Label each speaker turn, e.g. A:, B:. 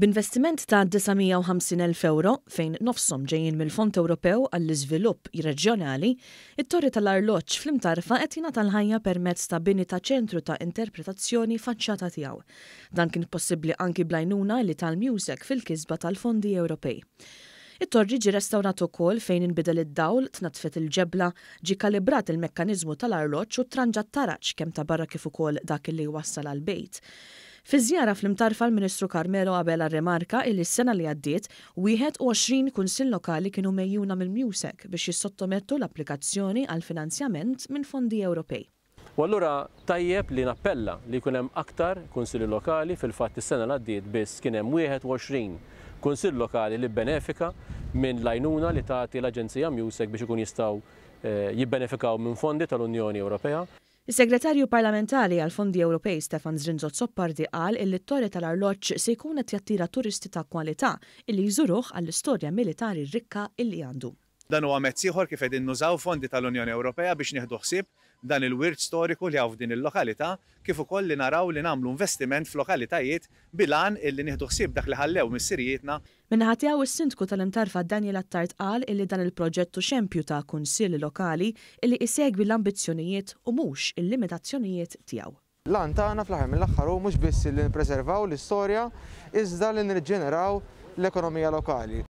A: B'investiment ta' 950,000 euro fejn nofshom ġejjin mill-Fond Ewropew għall-Iżvilupp reġjonali, it-Torri Tal-Arloġġ fl-Imtarfa qed jingħata l-ħajja permezz ta' bini ta' ċentru ta' interpretazzjoni faċċata tiegħu. Dan kien possibbli anki bl-għajnuna li tal-MEUSAC fil-kisba tal-fondi Ewropej. It-torri ġie restawrat ukoll fejn inbidel id-dawl, tnatfet il-ġebla, ġie kalibrat il-mekkaniżmu tal-arloġġ u tranġa t-taraġ kemm ta' barra kif ukoll dak li wassal għall-bejt. Fi żjara fl-Imtarfa l-Ministru Carmelo Abela rremarka li s-sena li għaddiet 21 kunsill lokali kienu mejjuna mill-MEUSAC biex jissottomettu l-applikazzjoni għal finanzjament minn fondi Ewropej.
B: U allura tajjeb li nappella li jkun hemm aktar kunsilli lokali, fil-fatt is-sena li għaddiet biss kien hemm 21 kunsill lokali li benefika minn l-għajnuna li tagħti l-Aġenzija MEUSAC biex ikun jistgħu jibbenefikaw minn fondi tal-Unjoni Ewropea.
A: Is-Segretarju Parlamentari għall-Fondi Ewropej Stefan Zrinzot-Soppardi qal li t-Torri Tal-Arloġġ se jkun qed jattira turisti ta' kwalità illi jżuruh għall-istorja militari rikka illi għandu.
C: Dan huwa mezz ieħor kif qegħdin nużaw fondi tal-Unjoni Ewropea biex nieħdu ħsieb dan il-wirt storiku li hawn f'din il-lokalità, kif ukoll li naraw li nagħmlu investiment f'lokalitajiet bilan illi nieħdu ħsieb dak li ħallew mis-sirjietna.
A: Minnaħa tiegħu is-Sindku tal-Imtarfa Daniel Attart qal illi dan il-proġett hu xempju ta' kunsilli lokali illi isegwi l-ambizzjonijiet u mhux il-limitazzjonijiet tiegħu.
D: Lan tagħna fl-aħħar mill-aħħar hu mhux biss li nippreservaw l-istorja iżda li nirġeneraw l-ekonomija lokali.